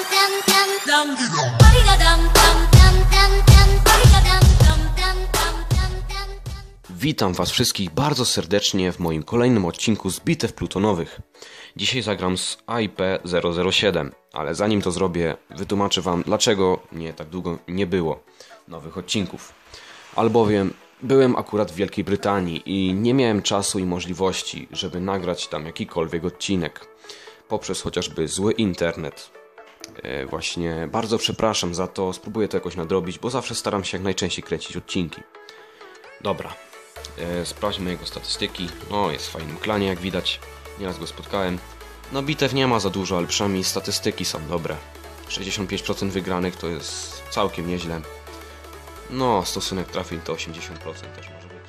Witam Was wszystkich bardzo serdecznie w moim kolejnym odcinku z Bitew Plutonowych. Dzisiaj zagram z AIP-007, ale zanim to zrobię, wytłumaczę Wam, dlaczego mnie tak długo nie było nowych odcinków. Albowiem byłem akurat w Wielkiej Brytanii i nie miałem czasu i możliwości, żeby nagrać tam jakikolwiek odcinek, poprzez chociażby zły internet. Właśnie bardzo przepraszam za to, spróbuję to jakoś nadrobić, bo zawsze staram się jak najczęściej kręcić odcinki. Dobra, sprawdźmy jego statystyki. O, jest w fajnym klanie, jak widać, nieraz go spotkałem. No bitew nie ma za dużo, ale przynajmniej statystyki są dobre. 65% wygranych to jest całkiem nieźle. No, stosunek trafień to 80% też może być.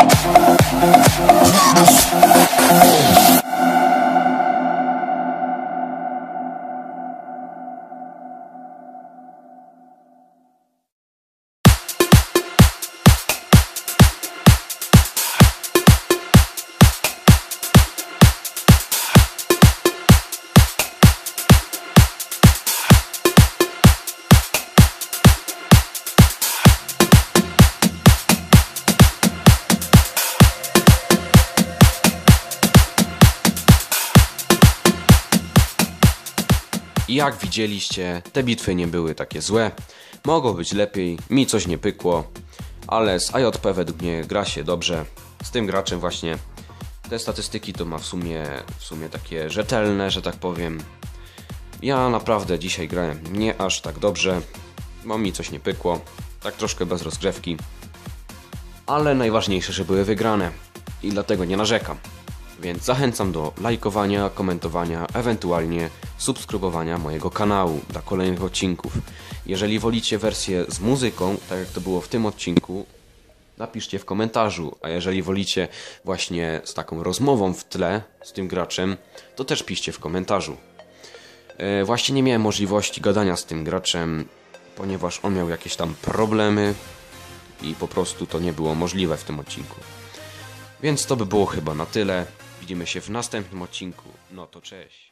I jak widzieliście, te bitwy nie były takie złe. Mogło być lepiej, mi coś nie pykło, ale z AJP według mnie gra się dobrze. Z tym graczem właśnie te statystyki to ma w sumie takie rzetelne, że tak powiem. Ja naprawdę dzisiaj grałem nie aż tak dobrze, bo mi coś nie pykło, tak troszkę bez rozgrzewki. Ale najważniejsze, że były wygrane i dlatego nie narzekam. Więc zachęcam do lajkowania, komentowania, ewentualnie subskrybowania mojego kanału dla kolejnych odcinków. Jeżeli wolicie wersję z muzyką, tak jak to było w tym odcinku, napiszcie w komentarzu. A jeżeli wolicie właśnie z taką rozmową w tle z tym graczem, to też piszcie w komentarzu. Właśnie nie miałem możliwości gadania z tym graczem, ponieważ on miał jakieś tam problemy i po prostu to nie było możliwe w tym odcinku. Więc to by było chyba na tyle. Widzimy się w następnym odcinku. No to cześć.